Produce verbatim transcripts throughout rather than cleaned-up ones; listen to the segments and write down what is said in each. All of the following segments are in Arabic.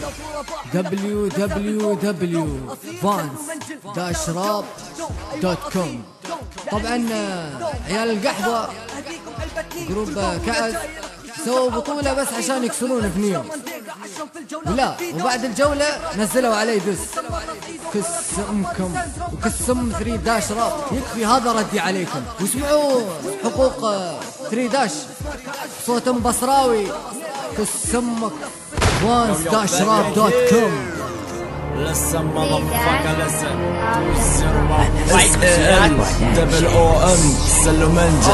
دبليو دبليو دبليو فانز داش راب دوت كوم. طبعا عيال القحبة جروب كأس سووا بطولة بس عشان يكسرون فنيهم، ولا وبعد الجولة نزلوا علي دس كس امكم وكس ام ثري داش راب. يكفي هذا ردي عليكم، واسمعوا حقوق ثري داش صوت ام بصراوي كس امك فانز داش راب دوت كوم. لسه مضفك لسه دبل او ام سلو منجل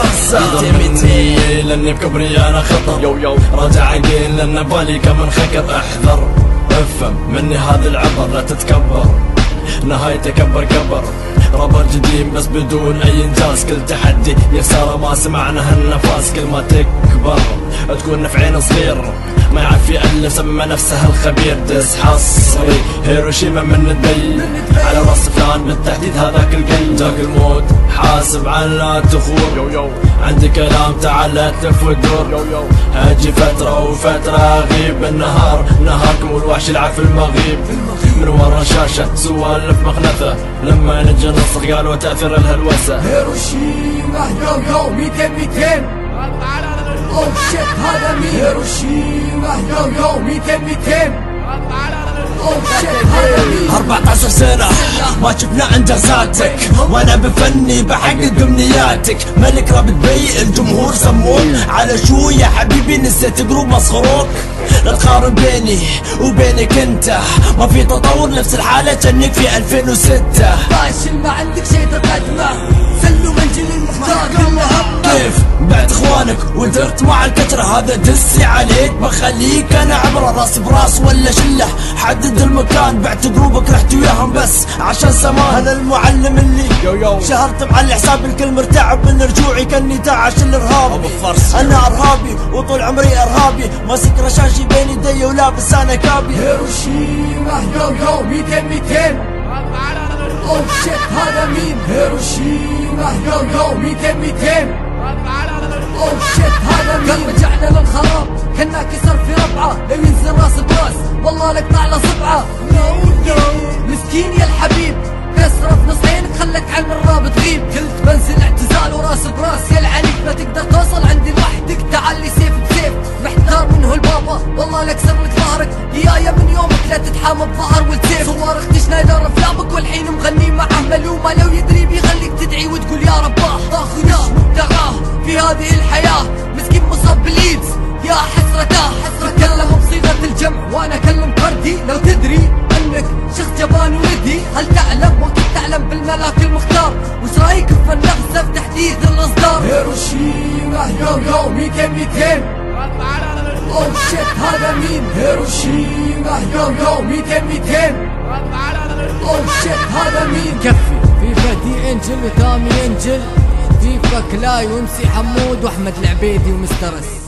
تيمتي لاني بكبري انا خطر يو يو راجع عقيل لان بالي كمن خكر. احذر افهم مني هذا العبر لا تتكبر، نهاية تكبر كبر. رابر جديد بس بدون اي انجاز، كل تحدي يا سارة ما سمعنا هالنفاس. كل ما تكبر تكون في عين صغير، ما يعرف يألف سمى نفسه الخبير. دس حصري هيروشيما من دبي على راس فلان بالتحديد هذاك القلب. جاك الموت حاسب عن لا تخور يو يو، عندي كلام تعال لا تلف وتدور يو يو. اجي فترة وفترة اغيب، بالنهار نهاركم والوحش يلعب في المغيب. من ورا شاشة سوالف مخنثة، لما نجي نصر قالوا تأثير الهلوسة. هيروشيما يو يو ميتين ميتين اوه شيت هذا مين؟ هيروشيما يو يو ميتين ميتين اوه شيت هذا مين؟ أربعة عشر سنة ما شفنا عند غزاتك، وانا بفني بحقق امنياتك. ملك راب دبي الجمهور سموك على شو يا حبيبي؟ نسيت جروب مسخروك. لا تقارن بيني وبينك انت، ما في تطور نفس الحالة كأنك في ألفين وستة. فاشل ما عندك شي تقدمه، سلو منجل المختار كله همه. كيف بعد اخوانك ودرت مع الكترة؟ هذا دسي عليك بخليك انا عبرة راس براس ولا شله. حدد المكان بعت جروبك رحت وياهم بس عشان سمان. انا المعلم اللي يو يو شهرت مع الحساب، الكل مرتعب من رجوعي كاني داعش الارهاب. انا ارهابي وطول عمري ارهابي، ماسك رشاشي بين يدي ولابس انا كابي. هيروشيما يو يو ميتين ميتين اوه شيت هذا مين؟ هيروشيما يو يو ميتين ميتين اوه شيت هذا مين؟ قلب رجعنا للخراب كنا كسر في ربعه، لو ينزل راس براس والله لقطع له صبعه. مسكين يا الحبيب كسرة في نصين خلك عن الراب تغيب. قلت بنزل اعتزال وراس براس، يا العنيف ما تقدر توصل عندي لوحدك. تعالي سيف بسيف محتار منه البابا، والله لاكسر لك ظهرك يا من يومك لا تتحامى بظهر والسيف. صواريخ تشنايدر افلامك والحين مغني معه ملومه، لو يدري بيخليك تدعي وتقول يا رباه. ضاخذاه مبتغاه في هذه الحياه، مسكين مصاب بالايدز يا حسرته. تكلم بصيغه الجمع وانا اكلم فردي، لو تدري انك شخص جبان وردي. هل تعلم وكيف تعلم بالملاك المختار؟ وش رايك في النغزه في تحديث الاصدار؟ هيروشيما يو يو ميتين ميتين اوه شيت هذا مين؟ هيروشيما يو يو ميتين ميتين اوه شيت هذا مين؟ كفي فيفا دي انجل وتامي انجل، فيفا كلاي ومسي حمود واحمد العبيدي ومسترس.